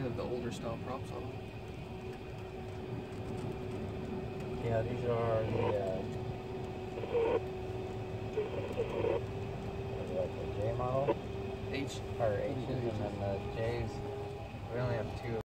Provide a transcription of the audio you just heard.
have the older style props on them. Yeah, these are the J model? H. Or H's, and then the J's. We only have two.